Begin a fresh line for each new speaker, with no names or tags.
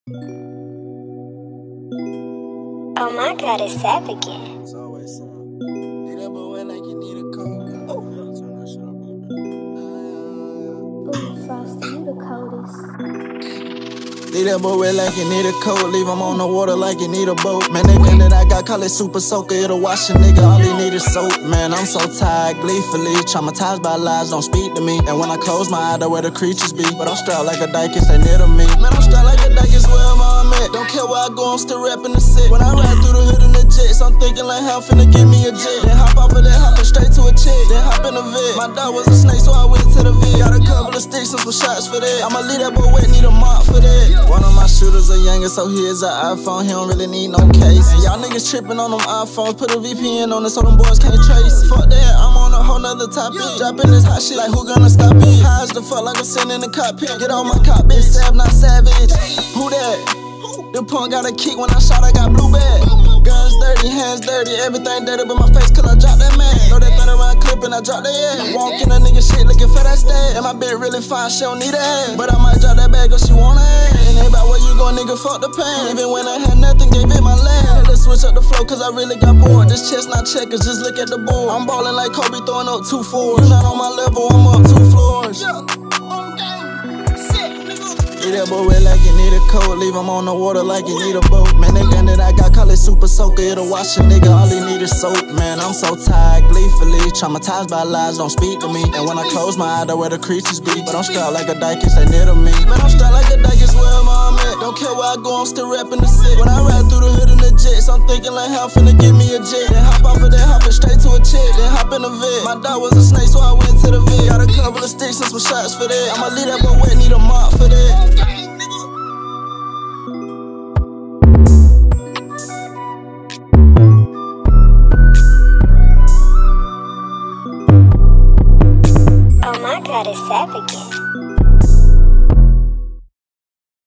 Oh my God, it's Sap again.
It's always some. Need that boy like you need a coat. Oh, turn that shit up.
Ooh, Frosty, you the coldest.
Leave that boy wet like you need a coat. Leave him on the water like you need a boat. Man, that gun that I got, call it super soaker. It'll wash a nigga, all he need is soap. Man, I'm so tired, gleefully traumatized by lies, don't speak to me. And when I close my eye, that's where the creatures be. But I'm strapped like a dyke, they near to me. Man, I'm strapped like a dyke, it's where I'm at. Don't care where I go, I'm still rapping the set. When I ride through the hood in the jets, I'm thinking like how finna give me a jet. Then hop off of that, hopping straight to a chick. Then hop in the vet. My dog was a snake, so I went to the vet. Got a couple of sticks and some shots for that. I'ma leave that boy wet, need a mop for that. One of my shooters a younger, so he is an iPhone. He don't really need no case. And y'all niggas tripping on them iPhones. Put a VPN on it so them boys can't trace it. Fuck that, I'm on a whole nother topic. Dropping this hot shit like who gonna stop it? High as the fuck like I'm sitting in the cockpit. Get off my cockpit, Sav not savage. Who that? The punk got a kick when I shot, I got blue bag. Guns dirty, hands dirty, everything dirty but my face cause I dropped that man. Throw that thing around clipping, I drop that ass. Walk in a nigga shit looking for that stab. And my bitch really fine, she don't need a ass. But I might drop that bag cause she want a ass. And ain't about where you go, nigga, fuck the pain. Even when I had nothing, gave it my land. Had to switch up the flow cause I really got bored. This chest not checkers, just look at the board. I'm ballin' like Kobe throwing up 2 4s. You not on my level, I'm up 2 floors. Leave that boy wet like you need a coat. Leave him on the water like you need a boat. Man, that gun that I got, call it super soaker. It'll wash a nigga, all he need is soap. Man, I'm so tired, gleefully traumatized by lies, don't speak to me. And when I close my eye, that's where the creatures be. But I'm strapped like a dyke, they near to me. Man, I'm strapped like a dyke, it's where I'm at. Don't care where I go, I'm still rapping the set. When I ride through the hood in the jets, I'm thinking like how finna give me a jet. Then hop off of that, hopping straight to a chick. Then hop in the vet. My dog was a snake, so I went to the vet. Got a couple of sticks and some shots for that. I'ma leave that boy wet, need a mop for that.
Oh my God, it's Sap again.